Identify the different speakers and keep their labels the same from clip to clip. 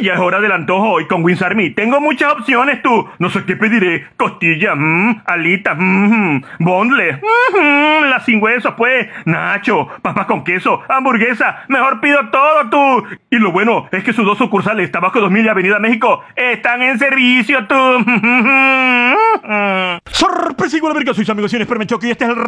Speaker 1: ya es hora del antojo y con Wings Army tengo muchas opciones, tú. No sé qué pediré. Costilla, alitas, bondle, la sin huesos, pues, nacho, papas con queso, hamburguesa. Mejor pido todo, tú. Y lo bueno es que sus 2 sucursales, Tabaco 2000 y Avenida México, están en servicio, tú. Sorpresivo la verga, sois amigos, y y este es el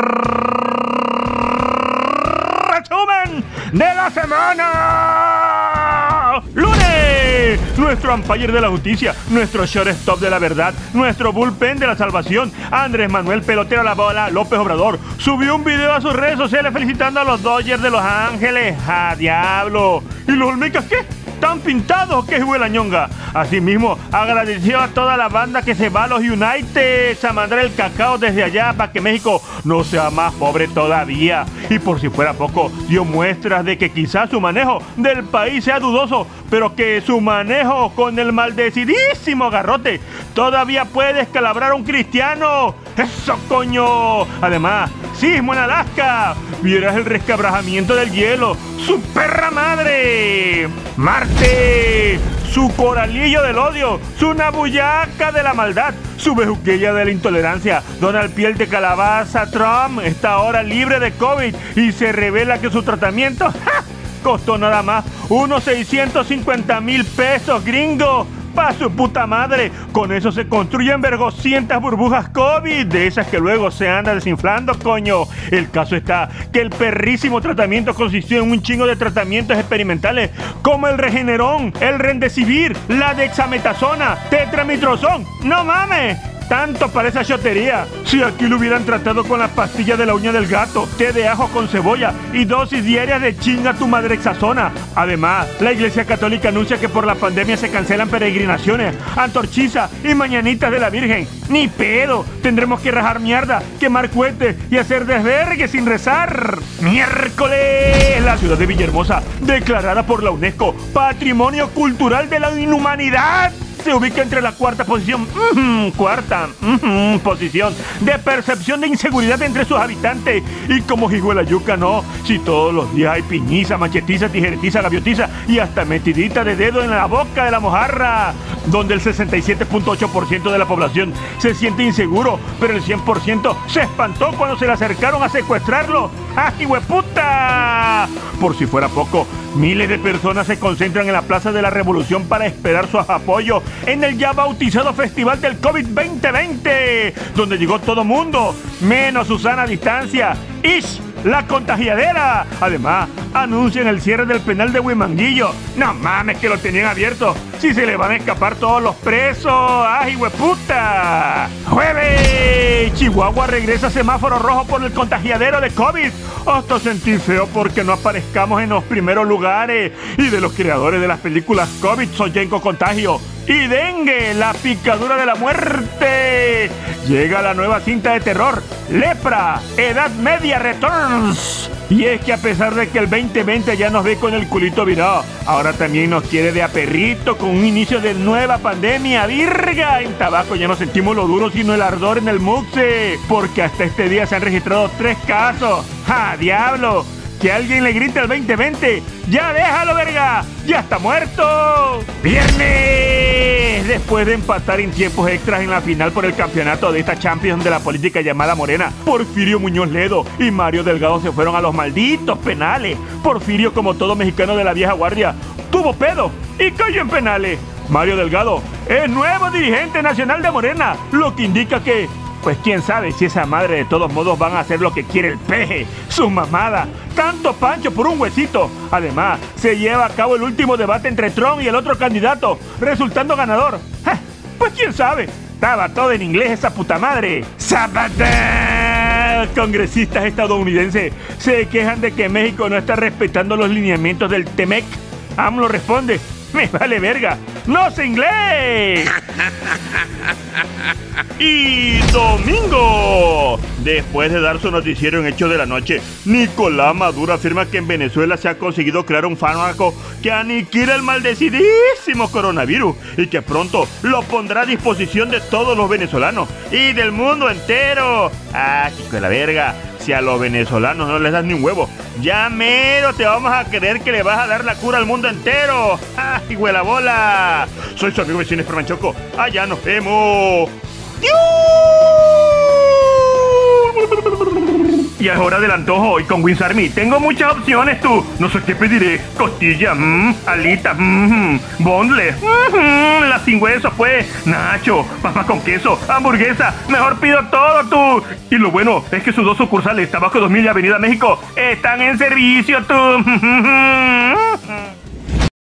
Speaker 1: resumen de la semana. ¡Lunes! Nuestro umpire de la justicia, nuestro shortstop de la verdad, nuestro bullpen de la salvación, Andrés Manuel Pelotero a la bola López Obrador, subió un video a sus redes sociales felicitando a los Dodgers de Los Ángeles. ¡A diablo! ¿Y los Olmecas qué? ¿Están pintados? ¿Qué fue la ñonga? Asimismo, agradeció a toda la banda que se va a los United a mandar el cacao desde allá para que México no sea más pobre todavía. Y por si fuera poco, dio muestras de que quizás su manejo del país sea dudoso, pero que su manejo con el maldecidísimo garrote todavía puede descalabrar a un cristiano. ¡Eso, coño! Además, sismo en Alaska. Vieras el resquebrajamiento del hielo. ¡Su perra madre! ¡Marte! Su coralillo del odio, su nabuyaca de la maldad, su bejuquilla de la intolerancia. Donald Piel de Calabaza Trump está ahora libre de COVID y se revela que su tratamiento costó nada más unos 650,000 pesos gringos. ¡Pa' su puta madre! Con eso se construyen vergocientas burbujas COVID, de esas que luego se andan desinflando, coño. El caso está que el perrísimo tratamiento consistió en un chingo de tratamientos experimentales, como el Regeneron, el Remdesivir, la dexametasona, tetramitrozón. ¡No mames! Tanto para esa chotería. Si aquí lo hubieran tratado con las pastillas de la uña del gato, té de ajo con cebolla y dosis diarias de chinga tu madrexazona. Además, la Iglesia Católica anuncia que por la pandemia se cancelan peregrinaciones, antorchizas y mañanitas de la Virgen. ¡Ni pedo! Tendremos que rajar mierda, quemar cohetes y hacer desvergue sin rezar. ¡Miércoles! La ciudad de Villahermosa, declarada por la UNESCO Patrimonio Cultural de la Inhumanidad, se ubica entre la cuarta posición de percepción de inseguridad entre sus habitantes. Y como hijo de la yuca, no, si todos los días hay piñiza, machetiza, tijeretiza, gaviotiza y hasta metidita de dedo en la boca de la mojarra, donde el 67.8% de la población se siente inseguro, pero el 100% se espantó cuando se le acercaron a secuestrarlo. ¡Ah, hijueputa! Por si fuera poco, miles de personas se concentran en la Plaza de la Revolución para esperar su apoyo en el ya bautizado Festival del COVID 2020, donde llegó todo mundo, menos Susana Distancia. ¡Ish! ¡La contagiadera! Además, anuncian el cierre del penal de Huimanguillo. ¡No mames que lo tenían abierto! ¡Si se le van a escapar todos los presos! ¡Ay, hueputa! ¡Jueves! Chihuahua regresa a semáforo rojo por el contagiadero de COVID. Hasta sentí feo porque no aparezcamos en los primeros lugares. Y de los creadores de las películas COVID, Soyenco Contagio y Dengue, la picadura de la muerte. Llega la nueva cinta de terror, Lepra, Edad Media Returns. Y es que a pesar de que el 2020 ya nos ve con el culito virado, ahora también nos quiere de a perrito con un inicio de nueva pandemia, virga. En Tabaco ya no sentimos lo duro sino el ardor en el muxe, porque hasta este día se han registrado 3 casos. ¡Ja, diablo! Que alguien le grite al 2020, ¡ya déjalo, verga! ¡Ya está muerto! ¡Viernes! Después de empatar en tiempos extras en la final por el campeonato de esta Champions de la política llamada Morena, Porfirio Muñoz Ledo y Mario Delgado se fueron a los malditos penales. Porfirio, como todo mexicano de la vieja guardia, tuvo pedo y cayó en penales. Mario Delgado es nuevo dirigente nacional de Morena, lo que indica que, pues quién sabe si esa madre de todos modos van a hacer lo que quiere el peje, su mamada. Tanto pancho por un huesito. Además, se lleva a cabo el último debate entre Trump y el otro candidato, resultando ganador. Pues quién sabe. Estaba todo en inglés esa puta madre. ¡Zapata! Congresistas estadounidenses se quejan de que México no está respetando los lineamientos del TEMEC. AMLO responde: me vale verga, no sé inglés. Y domingo, después de dar su noticiero en Hechos de la Noche, Nicolás Maduro afirma que en Venezuela se ha conseguido crear un fármaco que aniquila el maldecidísimo coronavirus y que pronto lo pondrá a disposición de todos los venezolanos y del mundo entero. Ah, chico de la verga. Si a los venezolanos no les das ni un huevo, ya mero te vamos a creer que le vas a dar la cura al mundo entero. ¡Ah, hijo de la bola! Soy su amigo vecino Espermanchoco. Allá nos vemos. Y es hora del antojo y con Wings Army tengo muchas opciones tú. No sé qué pediré. Costilla, alitas, boneless, las sin hueso pues, nacho, papas con queso, hamburguesa. Mejor pido todo tú. Y lo bueno es que sus 2 sucursales, Tabaco 2000 y Avenida México, están en servicio tú.